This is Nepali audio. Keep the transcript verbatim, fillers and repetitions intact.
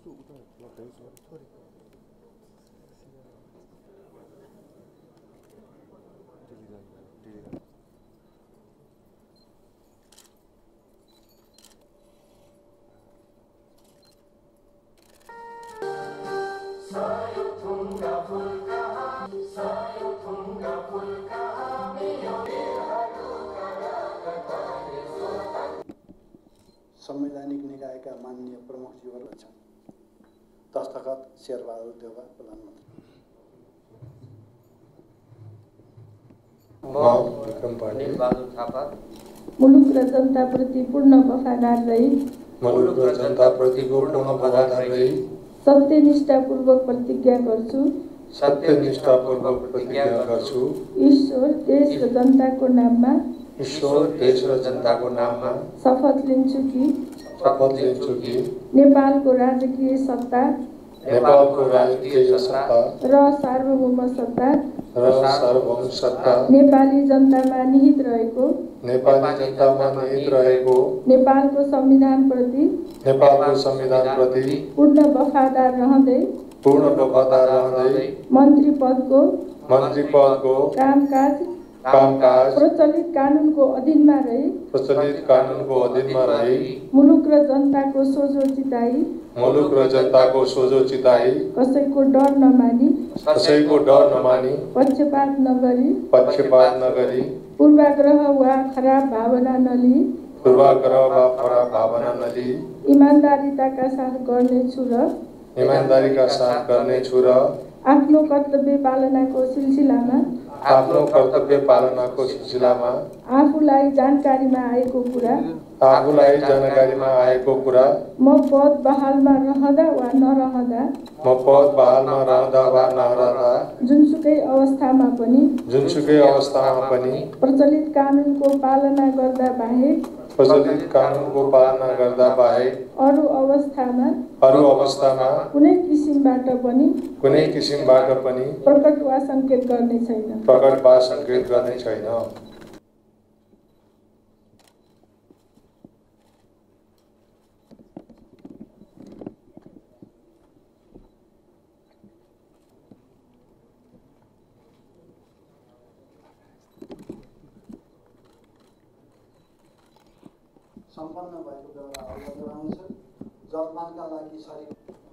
संवैधानिक निकायका माननीय प्रमुखज्यूहरू छन्। दस्तखत शेरबहादुर देउवा प्रधानमन्त्री। मुलुक र जनताप्रति पूर्ण वफादार रही मुलुक र जनताप्रति पूर्ण वफादार रही सत्यनिष्ठापूर्वक प्रतिज्ञा गर्छु सत्यनिष्ठापूर्वक प्रतिज्ञा गर्छु ईश्वर देश र जनताको नाममा ईश्वर देश र जनताको नाममा शपथ लिन्छु कि शपथ लिन्छु कि नेपालको राजकीय सत्ता नेपालको राजकीय सत्ता र सार्वभौम सत्ता र सार्वभौम सत्ता नेपाली जनतामा निहित रहेको नेपाली जनतामा निहित रहेको नेपालको संविधानप्रति नेपालको संविधानप्रति पूर्ण वफादार रहँदै पूर्ण वफादार रहँदै मन्त्री पदको मन्त्री पदको कामकाज कामकाज प्रचलित कानुनको अधीनमा रही प्रचलित कानुनको अधीनमा रही मुलुक र जनताको सोझो चिताई मुलुक र जनताको सोझो चिताई कसैको डर नमानी कसैको डर नमानी पक्षपात नगरी पक्षपात नगरी पूर्वाग्रह वा खराब भावना नलिई पूर्वाग्रह वा खराब भावना नलिई इमानदारीताका साथ गर्नेछु र इमानदारीका साथ गर्नेछु र आफ्नो कर्तव्य पालनाको सिलसिलामा आफ्नो कर्तव्य पालनाको सिलसिलामा आफूलाई जानकारीमा आएको कुरा आफूलाई जानकारीमा आएको कुरा म पद बहालमा रहँदा वा नरहँदा म पद बहालमा रहँदा वा नरहँदा जुनसुकै अवस्थामा पनि जुनसुकै अवस्थामा पनि प्रचलित कानुनको पालना गर्दा बाहेक प्रचलित कानुनको पालना गर्दा बाहेक अरू अवस्थामा अरू अवस्थामा कुनै किसिमबाट पनि कुनै किसिमबाट पनि प्रकट वा संकेत गर्ने छैन प्रकट वा संकेत गर्ने छैन। सम्पन्न भएको बेला अवगत गराउँछु। जलपानका लागि सरी